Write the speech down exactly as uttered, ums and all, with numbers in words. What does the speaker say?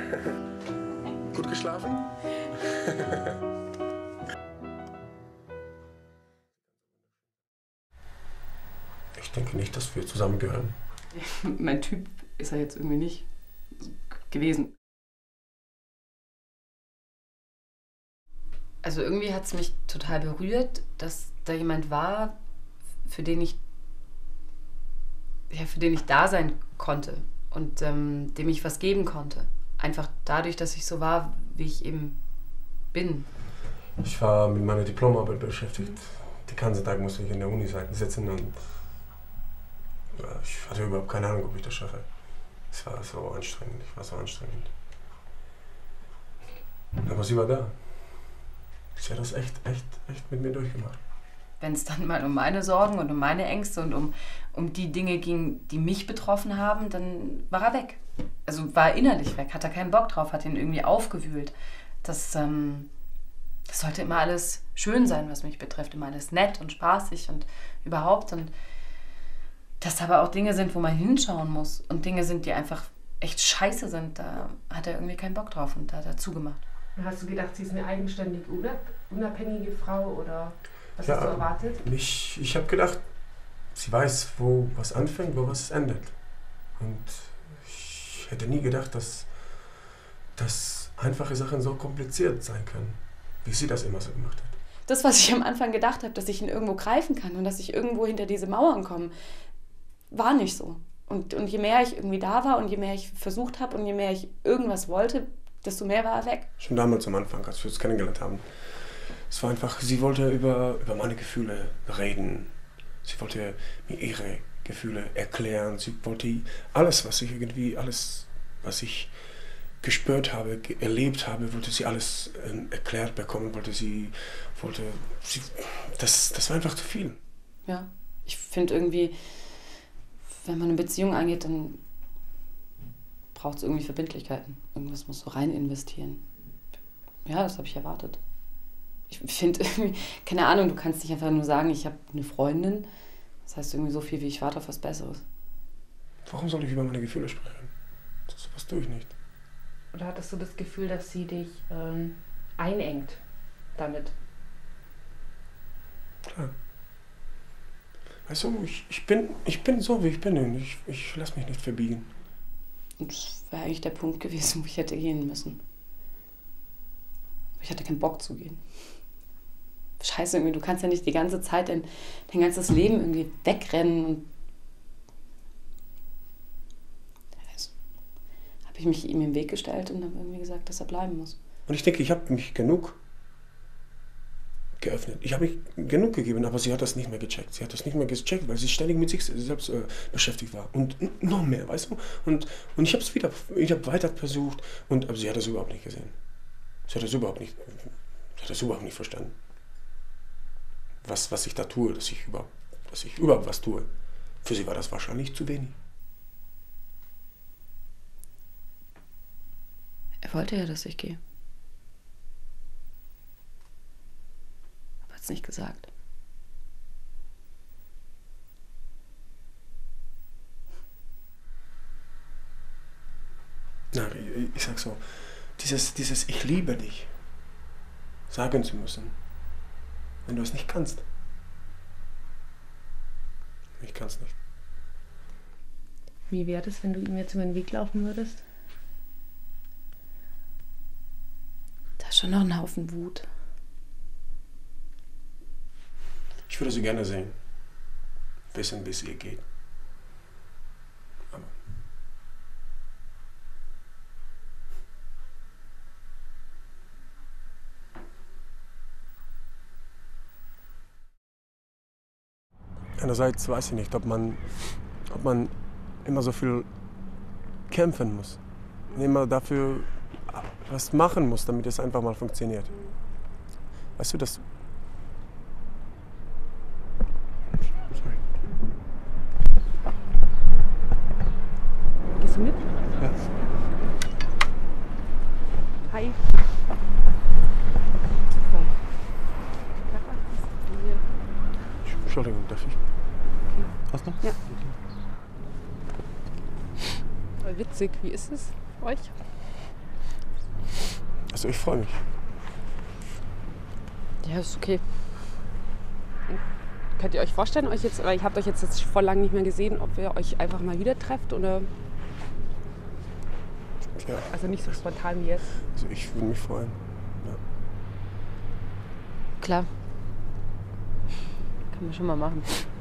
Gut geschlafen? Ich denke nicht, dass wir zusammengehören. Mein Typ ist er jetzt irgendwie nicht gewesen. Also irgendwie hat es mich total berührt, dass da jemand war, für den ich, ja, für den ich da sein konnte und ähm, dem ich was geben konnte. Einfach dadurch, dass ich so war, wie ich eben bin. Ich war mit meiner Diplomarbeit beschäftigt. Den ganzen Tag musste ich in der Uni sitzen und ja, ich hatte überhaupt keine Ahnung, ob ich das schaffe. Es war so anstrengend, ich war so anstrengend. Aber sie war da. Sie hat das echt, echt, echt mit mir durchgemacht. Wenn es dann mal um meine Sorgen und um meine Ängste und um, um die Dinge ging, die mich betroffen haben, dann war er weg. Also war er innerlich weg, hat er keinen Bock drauf, hat ihn irgendwie aufgewühlt. Das, ähm, das sollte immer alles schön sein, was mich betrifft, immer alles nett und spaßig und überhaupt. Und dass aber auch Dinge sind, wo man hinschauen muss und Dinge sind, die einfach echt scheiße sind, da hat er irgendwie keinen Bock drauf und da hat er zugemacht. Hast du gedacht, sie ist eine eigenständige, unabhängige Frau oder was Ja, hast du erwartet? Ich, ich habe gedacht, sie weiß, wo was anfängt, wo was endet. Und ich hätte nie gedacht, dass, dass einfache Sachen so kompliziert sein können, wie sie das immer so gemacht hat. Das, was ich am Anfang gedacht habe, dass ich ihn irgendwo greifen kann und dass ich irgendwo hinter diese Mauern komme, war nicht so. Und, und je mehr ich irgendwie da war und je mehr ich versucht habe und je mehr ich irgendwas wollte, desto mehr war er weg. Schon damals am Anfang, als wir uns kennengelernt haben. Es war einfach, sie wollte über, über meine Gefühle reden. Sie wollte mir ihre Gefühle erklären. Sie wollte alles, was ich irgendwie, alles, was ich gespürt habe, ge- erlebt habe, wollte sie alles äh, erklärt bekommen, wollte sie, wollte sie, das, das war einfach zu viel. Ja, ich finde irgendwie, wenn man eine Beziehung eingeht, dann braucht es irgendwie Verbindlichkeiten. Irgendwas muss so rein investieren. Ja, das habe ich erwartet. Ich finde irgendwie, keine Ahnung, du kannst nicht einfach nur sagen, ich habe eine Freundin. Das heißt irgendwie so viel wie ich warte auf was Besseres. Warum soll ich über meine Gefühle sprechen? Das, was tue ich nicht. Oder hattest du das Gefühl, dass sie dich ähm, einengt damit? Klar. Weißt du, ich, ich, bin, ich bin so, wie ich bin und ich, ich lasse mich nicht verbiegen. Und das wäre eigentlich der Punkt gewesen, wo ich hätte gehen müssen. Aber ich hatte keinen Bock zu gehen. Scheiße, irgendwie, du kannst ja nicht die ganze Zeit dein, dein ganzes Leben irgendwie wegrennen. Und also, habe ich mich ihm im Weg gestellt und habe irgendwie gesagt, dass er bleiben muss. Und ich denke, ich habe mich genug geöffnet. Ich habe mich genug gegeben, aber sie hat das nicht mehr gecheckt. Sie hat das nicht mehr gecheckt, weil sie ständig mit sich selbst äh, beschäftigt war. Und n- noch mehr, weißt du? Und, und ich habe es wieder, ich habe weiter versucht, und, aber sie hat das überhaupt nicht gesehen. Sie hat das überhaupt nicht, sie hat das überhaupt nicht verstanden. Was, was ich da tue, dass ich, überhaupt, dass ich überhaupt was tue. Für sie war das wahrscheinlich zu wenig. Er wollte ja, dass ich gehe. Aber hat es nicht gesagt. Na, ich, ich sag so, dieses, dieses Ich liebe dich sagen zu müssen, wenn du es nicht kannst. Ich kann es nicht. Wie wäre es, wenn du ihm jetzt über den Weg laufen würdest? Da ist schon noch ein Haufen Wut. Ich würde sie gerne sehen. Wissen, wie es ihr geht. Aber einerseits weiß ich nicht, ob man, ob man immer so viel kämpfen muss. Und immer dafür was machen muss, damit es einfach mal funktioniert. Weißt du, das... Sorry. Gehst du mit? Ja. Hi. Entschuldigung, darf ich? Was noch? Ja. Voll witzig, wie ist es für euch? Also ich freue mich. Ja, ist okay. Könnt ihr euch vorstellen, euch jetzt, weil ihr habt euch jetzt, jetzt vor lang nicht mehr gesehen, ob ihr euch einfach mal wieder trefft oder? Ja. Also nicht so spontan wie jetzt. Also ich würde mich freuen. Ja. Klar. Kann man schon mal machen.